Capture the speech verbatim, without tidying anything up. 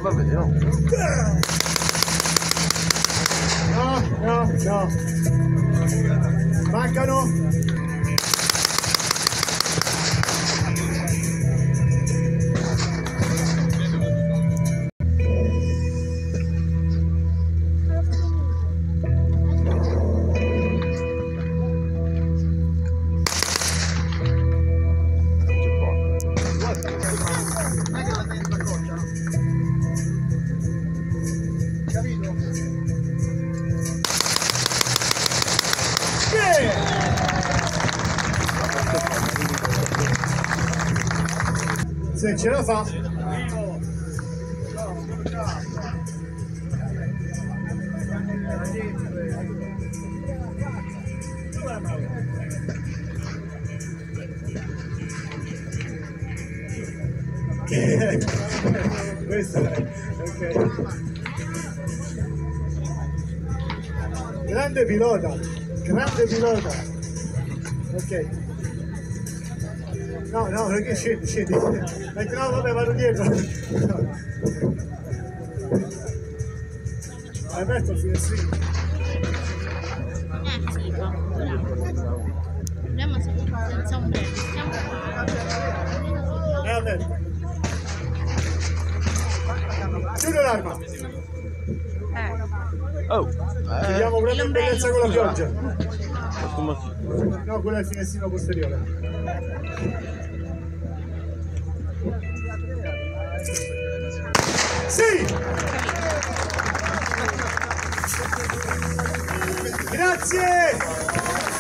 vabbè, no. No, no, no. Mancano. Se ce la fa. Questo è ok. Grande pilota, grande pilota. Ok. No, no, perché scendi, scendi. Metti, no, vabbè, vado dietro. Hai aperto il finestrino? Eh sì, no. Vediamo se senza un breve. È aperto. Chiudo l'arma. Oh, Vediamo proprio in bellezza con la pioggia. eh. No, quello è il finestrino posteriore. Sì! Grazie!